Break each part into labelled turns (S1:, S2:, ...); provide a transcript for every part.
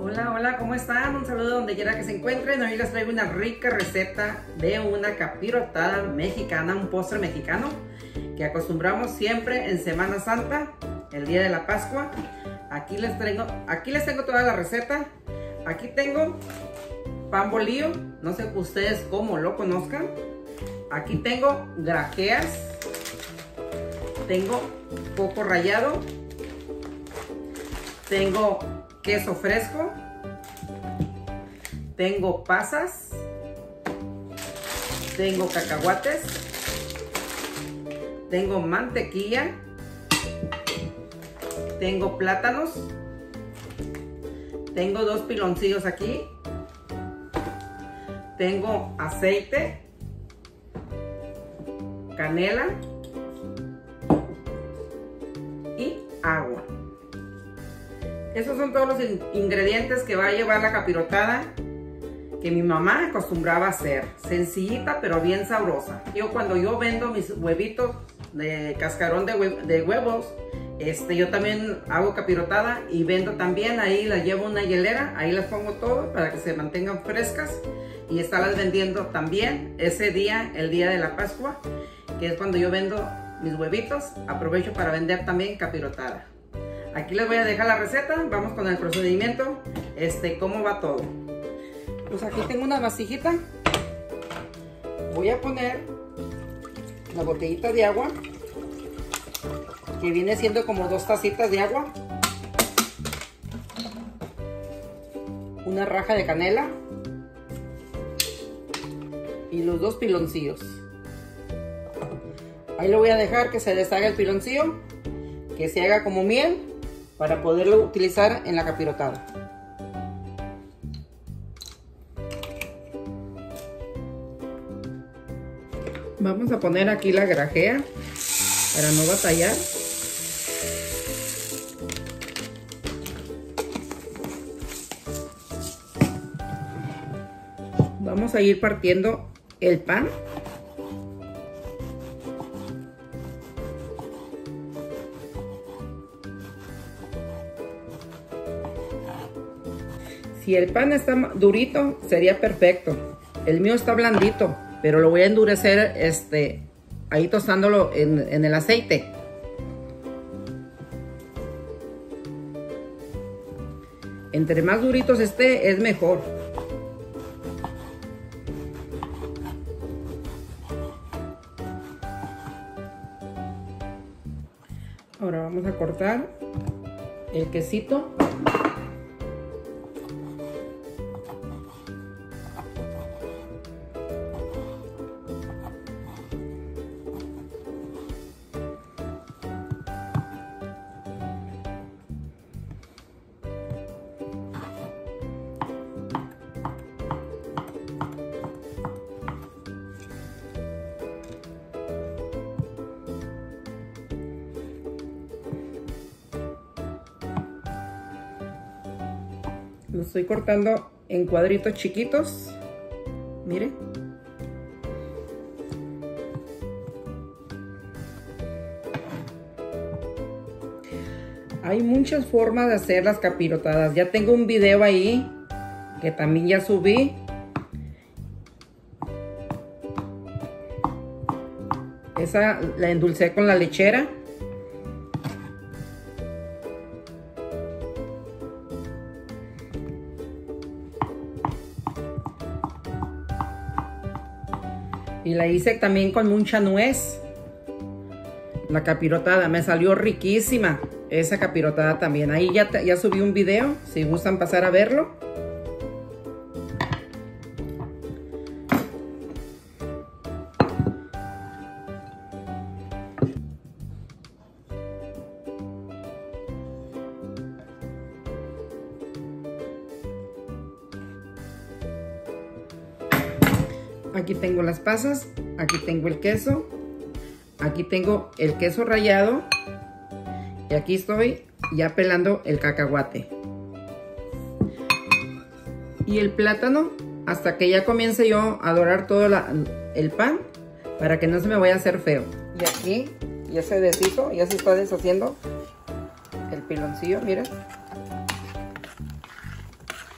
S1: Hola, hola, ¿cómo están? Un saludo donde quiera que se encuentren. Hoy les traigo una rica receta de una capirotada mexicana, un postre mexicano que acostumbramos siempre en Semana Santa, el día de la Pascua. Aquí les tengo toda la receta. Aquí tengo pan bolillo, no sé ustedes cómo lo conozcan. Aquí tengo grajeas, tengo coco rallado, tengo queso fresco, tengo pasas, tengo cacahuates, tengo mantequilla, tengo plátanos, tengo 2 piloncillos aquí, tengo aceite, canela y agua. Esos son todos los ingredientes que va a llevar la capirotada que mi mamá acostumbraba a hacer. Sencillita pero bien sabrosa. Cuando yo vendo mis huevitos de cascarón de huevos, yo también hago capirotada y vendo también. Ahí las llevo a una hielera, ahí las pongo todo para que se mantengan frescas y estarlas vendiendo también ese día, el día de la Pascua, que es cuando yo vendo mis huevitos. Aprovecho para vender también capirotada. Aquí les voy a dejar la receta, vamos con el procedimiento, cómo va todo. Pues aquí tengo una vasijita, voy a poner la botellita de agua, que viene siendo como 2 tacitas de agua, una raja de canela y los 2 piloncillos. Ahí lo voy a dejar que se deshaga el piloncillo, que se haga como miel, para poderlo utilizar en la capirotada. Vamos a poner aquí la grajea para no batallar. Vamos a ir partiendo el pan. Si el pan está durito, sería perfecto. El mío está blandito, pero lo voy a endurecer ahí tostándolo en el aceite. Entre más duritos esté, es mejor. Ahora vamos a cortar el quesito. Lo estoy cortando en cuadritos chiquitos. Miren. Hay muchas formas de hacer las capirotadas. Ya tengo un video ahí que también ya subí. Esa la endulcé con la lechera. Y la hice también con mucha nuez. La capirotada me salió riquísima. Esa capirotada también. Ahí ya subí un video, si gustan pasar a verlo. Aquí tengo las pasas, aquí tengo el queso, aquí tengo el queso rallado y aquí estoy ya pelando el cacahuate. Y el plátano hasta que ya comience yo a dorar todo el pan para que no se me vaya a hacer feo. Y aquí ya se deshizo, ya se está deshaciendo el piloncillo, miren.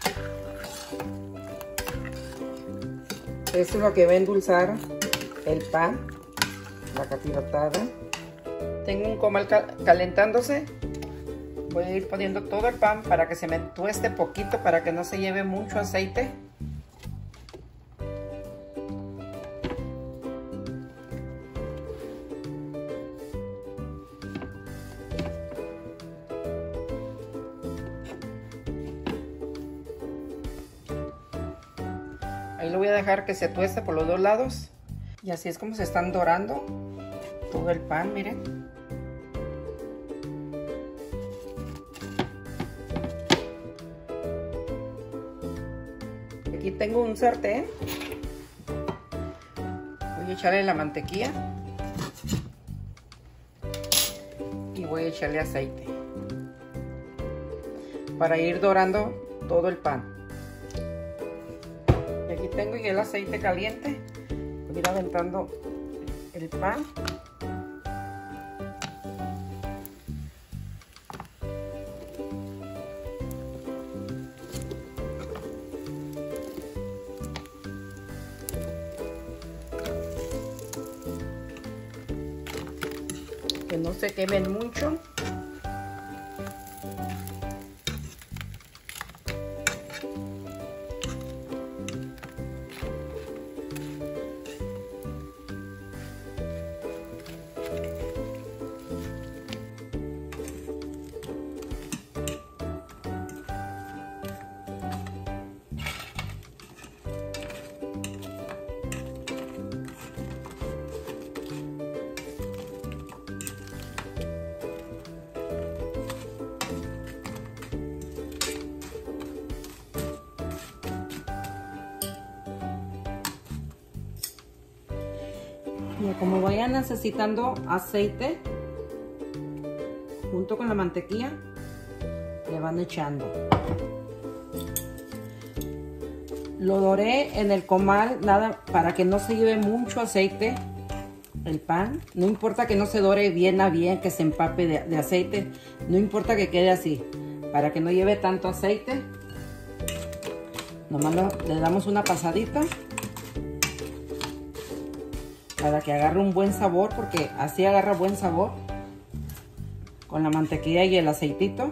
S1: Esto es lo que va a endulzar el pan, la capirotada. Tengo un comal calentándose. Voy a ir poniendo todo el pan para que se me tueste poquito, para que no se lleve mucho aceite. Ahí lo voy a dejar que se tueste por los dos lados. Y así es como se están dorando todo el pan, miren. Aquí tengo un sartén. Voy a echarle la mantequilla. Y voy a echarle aceite. Para ir dorando todo el pan. Y aquí tengo ya el aceite caliente. Voy a ir aventando el pan. Que no se quemen mucho. Y como vayan necesitando aceite, junto con la mantequilla, le van echando. Lo doré en el comal, nada, para que no se lleve mucho aceite el pan. No importa que no se dore bien a bien, que se empape de aceite. No importa que quede así, para que no lleve tanto aceite. Nomás le damos una pasadita para que agarre un buen sabor, porque así agarra buen sabor con la mantequilla y el aceitito.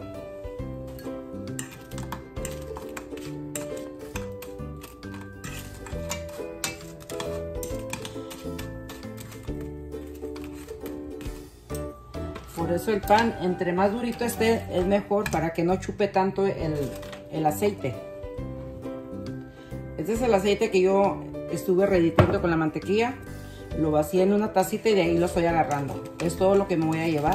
S1: Por eso el pan, entre más durito esté, es mejor, para que no chupe tanto el aceite. Este es el aceite que yo estuve derritiendo con la mantequilla. Lo vacié en una tacita y de ahí lo estoy agarrando. Es todo lo que me voy a llevar.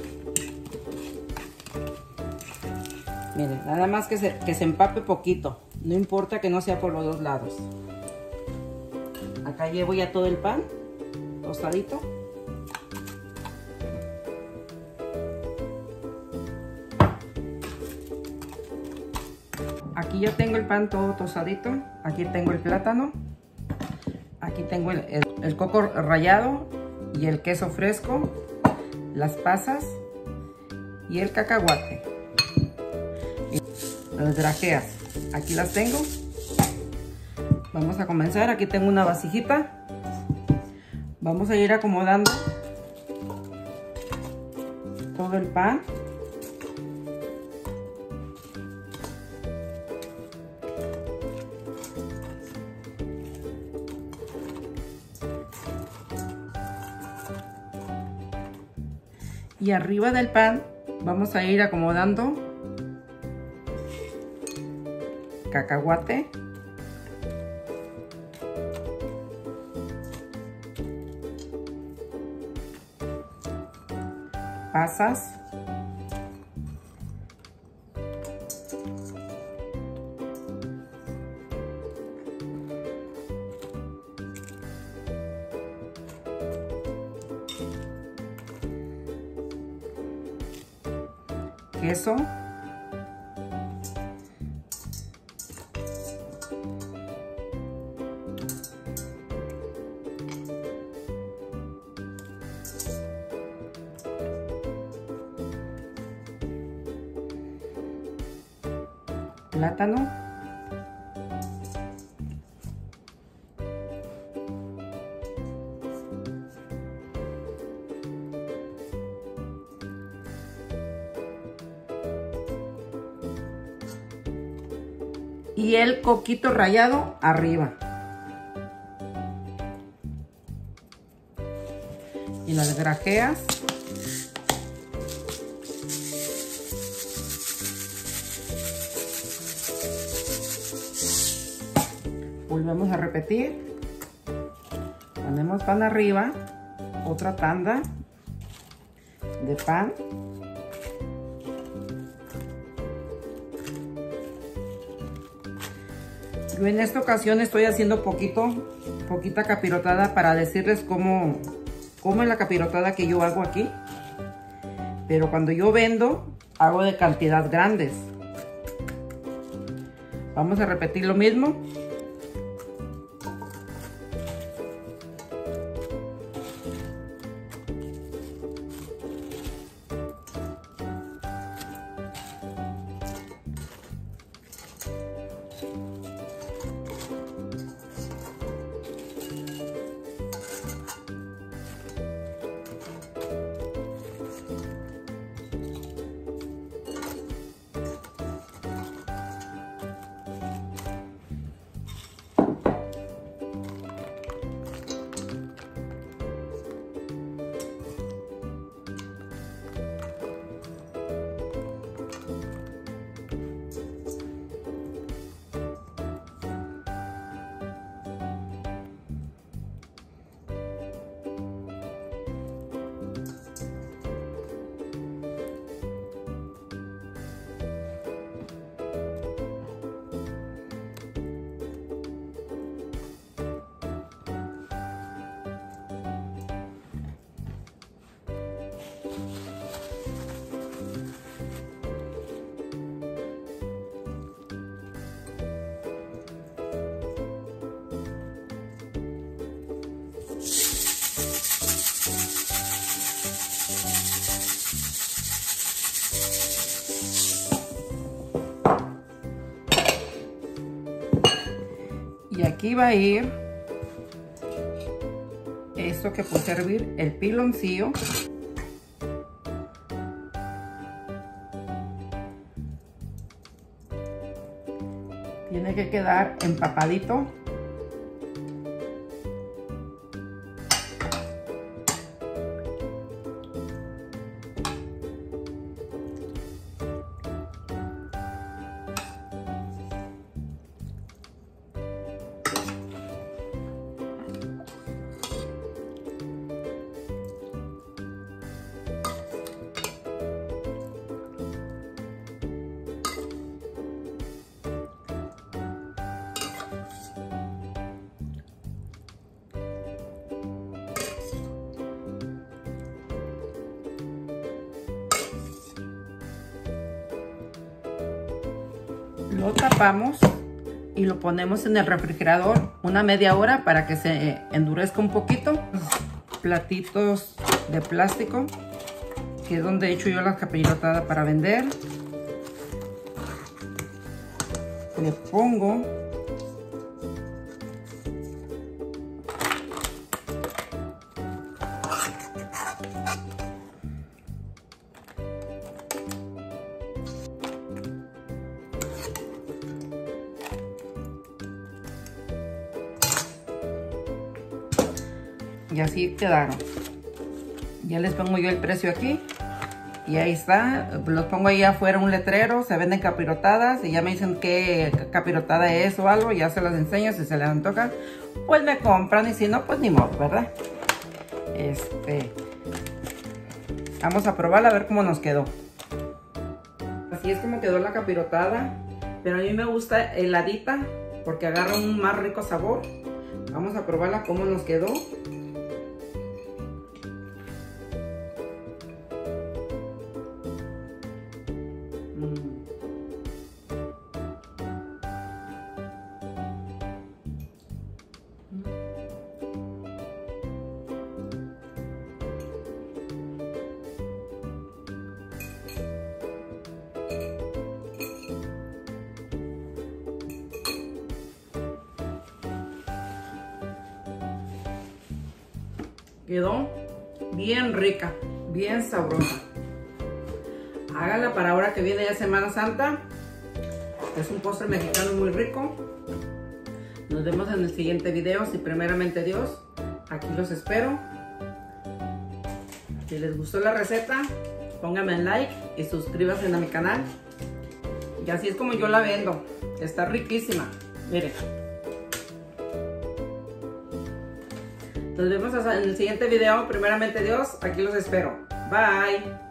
S1: Miren, nada más que se empape poquito. No importa que no sea por los dos lados. Acá llevo ya todo el pan tostadito. Aquí yo tengo el pan todo tostadito. Aquí tengo el plátano. Aquí tengo el coco rallado y el queso fresco, las pasas y el cacahuate. Y las grajeas, aquí las tengo. Vamos a comenzar. Aquí tengo una vasijita. Vamos a ir acomodando todo el pan. Y arriba del pan vamos a ir acomodando cacahuate, pasas, queso, plátano, y el coquito rallado arriba. Y las grajeas. Volvemos a repetir. Ponemos pan arriba, otra tanda de pan. Yo en esta ocasión estoy haciendo poquita capirotada para decirles cómo es la capirotada que yo hago aquí. Pero cuando yo vendo, hago de cantidad grandes. Vamos a repetir lo mismo. Y aquí va a ir esto que puse a hervir, el piloncillo. Tiene que quedar empapadito. Lo tapamos y lo ponemos en el refrigerador una media hora para que se endurezca un poquito. Platitos de plástico, que es donde he hecho yo la capirotada para vender. Le pongo y así quedaron. Ya les pongo yo el precio aquí y ahí está. Los pongo ahí afuera un letrero, se venden capirotadas y ya me dicen qué capirotada es o algo, ya se las enseño. Si se les antoja pues me compran y si no pues ni modo, ¿verdad? Vamos a probarla a ver cómo nos quedó. Así es como quedó la capirotada, pero a mí me gusta heladita porque agarra un más rico sabor. Vamos a probarla cómo nos quedó. Quedó bien rica, bien sabrosa. Háganla para ahora que viene ya Semana Santa. Es un postre mexicano muy rico. Nos vemos en el siguiente video, si primeramente Dios. Aquí los espero. Si les gustó la receta, pónganme like y suscríbanse a mi canal. Y así es como yo la vendo. Está riquísima. Miren. Nos vemos en el siguiente video. Primeramente Dios, aquí los espero. Bye.